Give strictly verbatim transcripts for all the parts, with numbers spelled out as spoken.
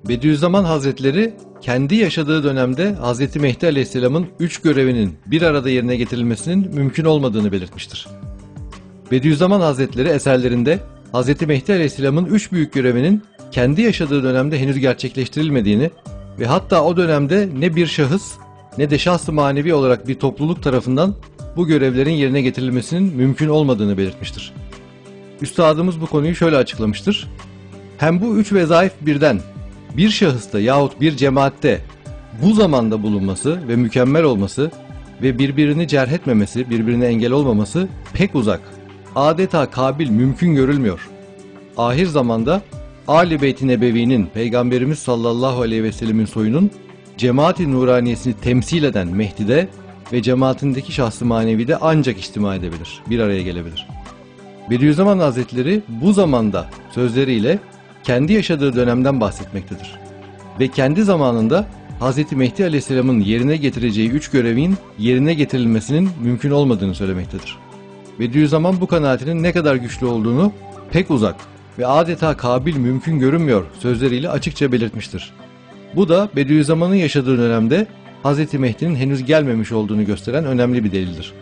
Bediüzzaman Hazretleri kendi yaşadığı dönemde Hz. Mehdi Aleyhisselam'ın üç görevinin bir arada yerine getirilmesinin mümkün olmadığını belirtmiştir. Bediüzzaman Hazretleri eserlerinde Hz. Mehdi Aleyhisselam'ın üç büyük görevinin kendi yaşadığı dönemde henüz gerçekleştirilmediğini ve hatta o dönemde ne bir şahıs ne de şahs-ı manevi olarak bir topluluk tarafından bu görevlerin yerine getirilmesinin mümkün olmadığını belirtmiştir. Üstadımız bu konuyu şöyle açıklamıştır. Hem bu üç vezaif birden bir şahısta yahut bir cemaatte bu zamanda bulunması ve mükemmel olması ve birbirini cerh etmemesi, birbirine engel olmaması pek uzak. Adeta kabil mümkün görülmüyor. Ahir zamanda Ali Beyt-i Nebevi'nin, Peygamberimiz sallallahu aleyhi ve sellemin soyunun cemaat-i nuraniyesini temsil eden Mehdi'de ve cemaatindeki şahs-ı manevide ancak içtima edebilir, bir araya gelebilir. Bediüzzaman Hazretleri bu zamanda sözleriyle kendi yaşadığı dönemden bahsetmektedir. Ve kendi zamanında Hz. Mehdi Aleyhisselam'ın yerine getireceği üç görevin yerine getirilmesinin mümkün olmadığını söylemektedir. Bediüzzaman bu kanaatinin ne kadar güçlü olduğunu pek uzak ve adeta kabil mümkün görünmüyor sözleriyle açıkça belirtmiştir. Bu da Bediüzzaman'ın yaşadığı dönemde Hz. Mehdi'nin henüz gelmemiş olduğunu gösteren önemli bir delildir.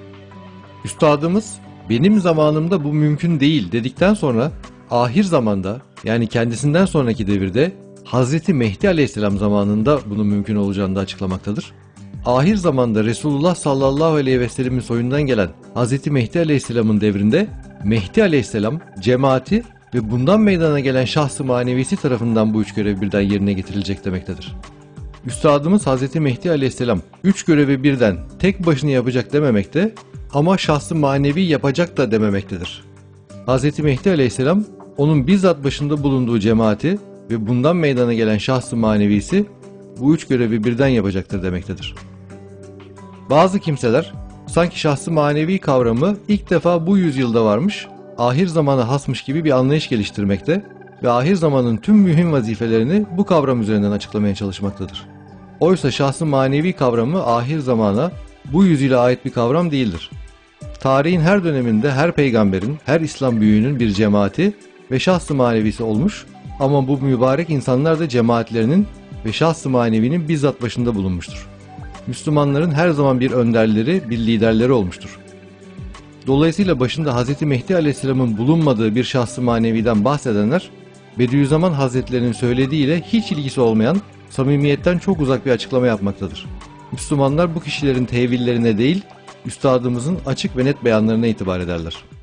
Üstadımız benim zamanımda bu mümkün değil dedikten sonra ahir zamanda yani kendisinden sonraki devirde Hz. Mehdi Aleyhisselam zamanında bunun mümkün olacağını da açıklamaktadır. Ahir zamanda Resulullah sallallahu aleyhi ve sellemin soyundan gelen Hz. Mehdi Aleyhisselam'ın devrinde Mehdi Aleyhisselam cemaati ve bundan meydana gelen şahs-ı manevisi tarafından bu üç görev birden yerine getirilecek demektedir. Üstadımız Hz. Mehdi Aleyhisselam üç görevi birden tek başına yapacak dememekte ama şahs-ı manevi yapacak da dememektedir. Hz. Mehdi Aleyhisselam onun bizzat başında bulunduğu cemaati ve bundan meydana gelen şahs-ı manevisi bu üç görevi birden yapacaktır demektedir. Bazı kimseler sanki şahs-ı manevi kavramı ilk defa bu yüzyılda varmış, ahir zamana hasmış gibi bir anlayış geliştirmekte ve ahir zamanın tüm mühim vazifelerini bu kavram üzerinden açıklamaya çalışmaktadır. Oysa şahs-ı manevi kavramı ahir zamana, bu yüzyıla ait bir kavram değildir. Tarihin her döneminde her peygamberin, her İslam büyüğünün bir cemaati ve şahs-ı manevisi olmuş ama bu mübarek insanlar da cemaatlerinin ve şahs-ı manevinin bizzat başında bulunmuştur. Müslümanların her zaman bir önderleri, bir liderleri olmuştur. Dolayısıyla başında Hz. Mehdi Aleyhisselam'ın bulunmadığı bir şahs-ı maneviden bahsedenler, Bediüzzaman Hazretlerinin söylediğiyle hiç ilgisi olmayan, samimiyetten çok uzak bir açıklama yapmaktadır. Müslümanlar bu kişilerin tevillerine değil, üstadımızın açık ve net beyanlarına itibar ederler.